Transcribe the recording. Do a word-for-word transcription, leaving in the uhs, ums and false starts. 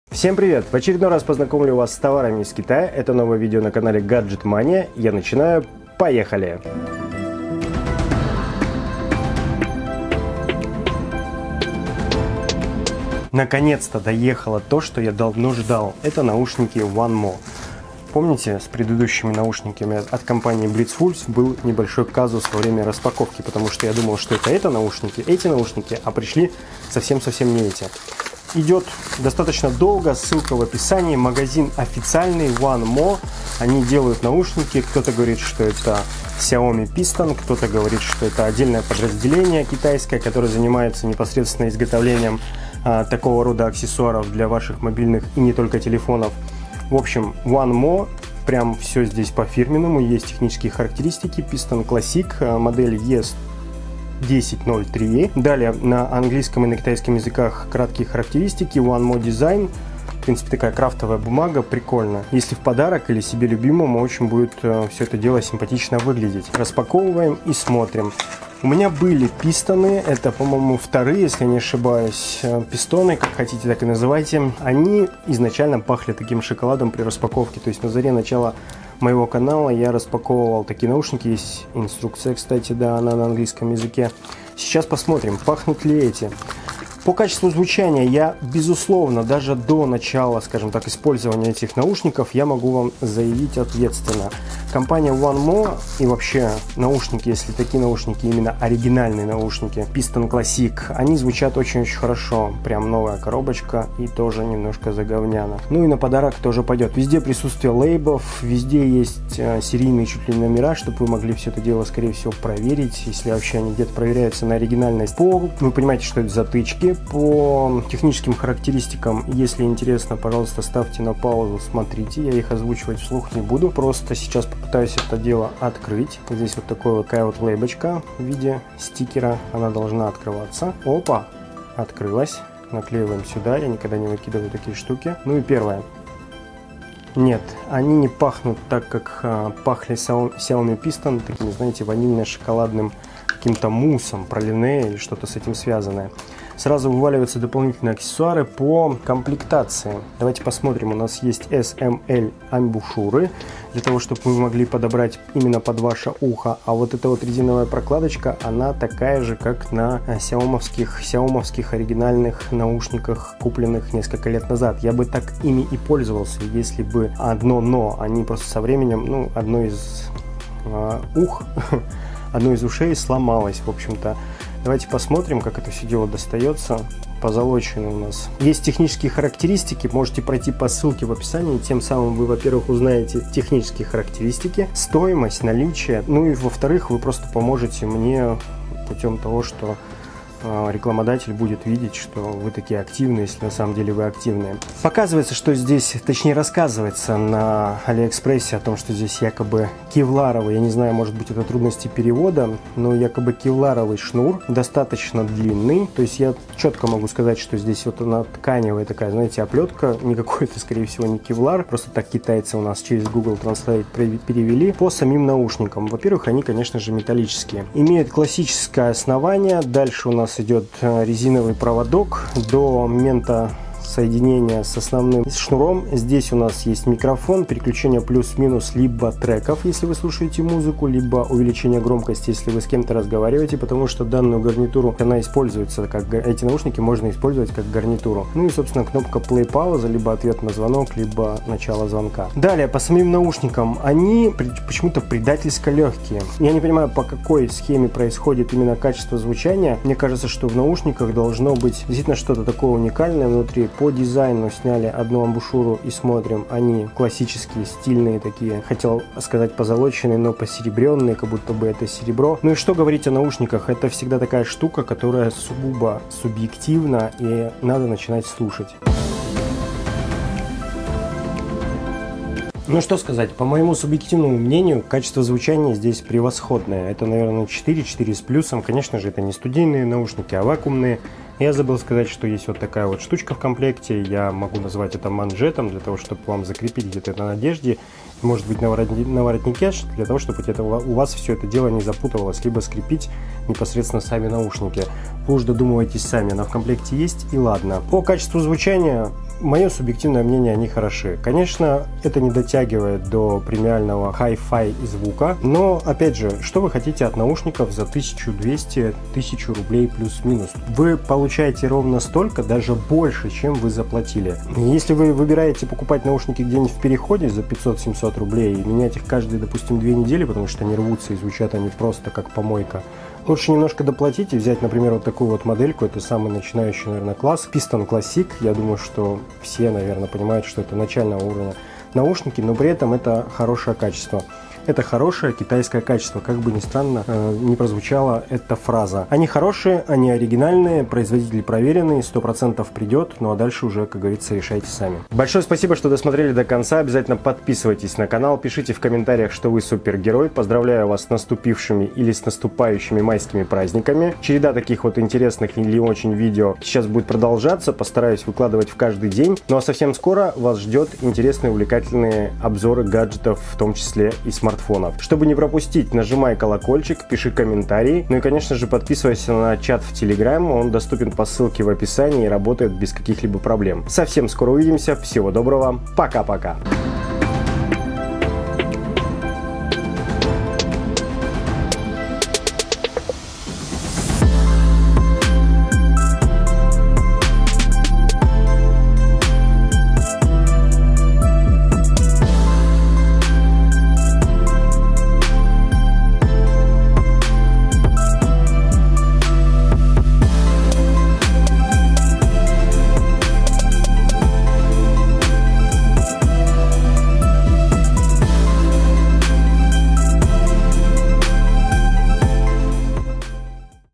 Всем привет! В очередной раз познакомлю вас с товарами из Китая. Это новое видео на канале Gadget Mania. Я начинаю. Поехали! Наконец-то доехало то, что я давно ждал. Это наушники OneMo. Помните, с предыдущими наушниками от компании Blitzwolf был небольшой казус во время распаковки, потому что я думал, что это, это наушники, эти наушники, а пришли совсем-совсем не эти. Идет достаточно долго, ссылка в описании, магазин официальный OneMo, они делают наушники, кто-то говорит, что это Xiaomi Piston, кто-то говорит, что это отдельное подразделение китайское, которое занимается непосредственно изготовлением а, такого рода аксессуаров для ваших мобильных и не только телефонов. В общем, OneMo, прям все здесь по-фирменному, есть технические характеристики, Piston Classic, модель и эс десять ноль три. Далее на английском и на китайском языках краткие характеристики, OneMo Design, в принципе такая крафтовая бумага, прикольно. Если в подарок или себе любимому, очень будет э, все это дело симпатично выглядеть. Распаковываем и смотрим. У меня были пистоны, это, по-моему, вторые, если не ошибаюсь, пистоны, как хотите, так и называйте. Они изначально пахли таким шоколадом при распаковке, то есть на заре начала моего канала я распаковывал такие наушники, есть инструкция, кстати, да, она на английском языке. Сейчас посмотрим, пахнут ли эти. По качеству звучания я, безусловно, даже до начала, скажем так, использования этих наушников, я могу вам заявить ответственно. Компания OneMo и вообще наушники, если такие наушники, именно оригинальные наушники, Piston Classic, они звучат очень-очень хорошо. Прям новая коробочка и тоже немножко заговняно. Ну и на подарок тоже пойдет. Везде присутствие лейбов, везде есть э, серийные чуть ли номера, чтобы вы могли все это дело, скорее всего, проверить, если вообще они где-то проверяются на оригинальность. По, вы понимаете, что это затычки. По техническим характеристикам, если интересно, пожалуйста, ставьте на паузу, смотрите, я их озвучивать вслух не буду, просто сейчас попытаюсь это дело открыть. Здесь вот такой вот, такая вот лейбочка в виде стикера, она должна открываться. Опа, открылась, наклеиваем сюда, я никогда не выкидываю такие штуки. Ну и первое. Нет, они не пахнут так, как а, пахли Xiaomi Piston, таким, знаете, ванильно-шоколадным каким-то муссом, пролине или что-то с этим связанное. Сразу вываливаются дополнительные аксессуары по комплектации. Давайте посмотрим. У нас есть эс эм эль амбушюры, для того, чтобы вы могли подобрать именно под ваше ухо. А вот эта вот резиновая прокладочка, она такая же, как на сяомовских, сяомовских оригинальных наушниках, купленных несколько лет назад. Я бы так ими и пользовался, если бы одно но. Они просто со временем, ну, одно из э, ух, одно из ушей сломалось, в общем-то. Давайте посмотрим, как это все дело достается. Позолочено у нас. Есть технические характеристики, можете пройти по ссылке в описании, тем самым вы, во-первых, узнаете технические характеристики, стоимость, наличие, ну и, во-вторых, вы просто поможете мне путем того, что рекламодатель будет видеть, что вы такие активные, если на самом деле вы активные. Показывается, что здесь, точнее рассказывается на Алиэкспрессе о том, что здесь якобы кевларовый, я не знаю, может быть это трудности перевода, но якобы кевларовый шнур, достаточно длинный, то есть я четко могу сказать, что здесь вот она тканевая такая, знаете, оплетка, никакой это, скорее всего, не кевлар, просто так китайцы у нас через Google Translate перевели. По самим наушникам, во-первых, они, конечно же, металлические. Имеют классическое основание, дальше у нас идет резиновый проводок до момента соединения с основным шнуром. Здесь у нас есть микрофон, переключение плюс-минус либо треков, если вы слушаете музыку, либо увеличение громкости, если вы с кем-то разговариваете, потому что данную гарнитуру, она используется как, эти наушники можно использовать как гарнитуру. Ну и, собственно, кнопка play пауза, либо ответ на звонок, либо начало звонка. Далее, по самим наушникам, они почему-то предательско легкие. Я не понимаю, по какой схеме происходит именно качество звучания. Мне кажется, что в наушниках должно быть действительно что-то такое уникальное внутри. По дизайну сняли одну амбушюру и смотрим, они классические, стильные такие, хотел сказать позолоченные, но посеребренные, как будто бы это серебро. Ну и что говорить о наушниках, это всегда такая штука, которая сугубо субъективна и надо начинать слушать. Ну что сказать, по моему субъективному мнению, качество звучания здесь превосходное. Это, наверное, четыре, четыре с плюсом. Конечно же, это не студийные наушники, а вакуумные. Я забыл сказать, что есть вот такая вот штучка в комплекте. Я могу назвать это манжетом, для того, чтобы вам закрепить где-то на одежде. Может быть, на воротнике, для того, чтобы это, у вас все это дело не запутывалось. Либо скрепить непосредственно сами наушники. вы уж додумываетесь сами, она в комплекте есть и ладно. По качеству звучания, мое субъективное мнение, они хороши. Конечно, это не дотягивает до премиального хай-фай звука, но, опять же, что вы хотите от наушников за тысячу двести — тысячу рублей плюс-минус? Вы получаете ровно столько, даже больше, чем вы заплатили. Если вы выбираете покупать наушники где-нибудь в переходе за пятьсот-семьсот рублей и менять их каждые, допустим, две недели, потому что они рвутся и звучат они просто как помойка, лучше немножко доплатить и взять, например, вот такую вот модельку. Это самый начинающий, наверное, класс. Piston Classic. Я думаю, что все, наверное, понимают, что это начального уровня наушники, но при этом это хорошее качество. Это хорошее китайское качество, как бы ни странно э, не прозвучала эта фраза. Они хорошие, они оригинальные, производитель проверенный, сто процентов придет, ну а дальше уже, как говорится, решайте сами. Большое спасибо, что досмотрели до конца. Обязательно подписывайтесь на канал, пишите в комментариях, что вы супергерой. Поздравляю вас с наступившими или с наступающими майскими праздниками. Череда таких вот интересных или очень видео сейчас будет продолжаться. Постараюсь выкладывать в каждый день. Ну а совсем скоро вас ждет интересные, увлекательные обзоры гаджетов, в том числе и смартфонов. Чтобы не пропустить, нажимай колокольчик, пиши комментарии, ну и, конечно же, подписывайся на чат в Telegram, он доступен по ссылке в описании и работает без каких-либо проблем. Совсем скоро увидимся, всего доброго, пока-пока!